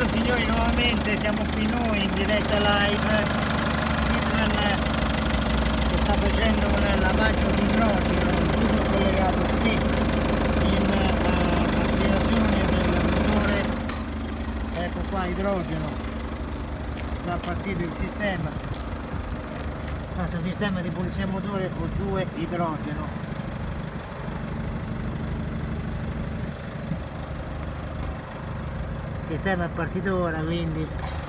signori, nuovamente siamo qui noi in diretta live. Sidran che sta facendo un lavaggio di idrogeno, tutto collegato qui in aspirazione del motore. Ecco qua idrogeno, già partito il sistema. Questo sistema di pulizia motore con 2 idrogeno. Il sistema è partito ora, quindi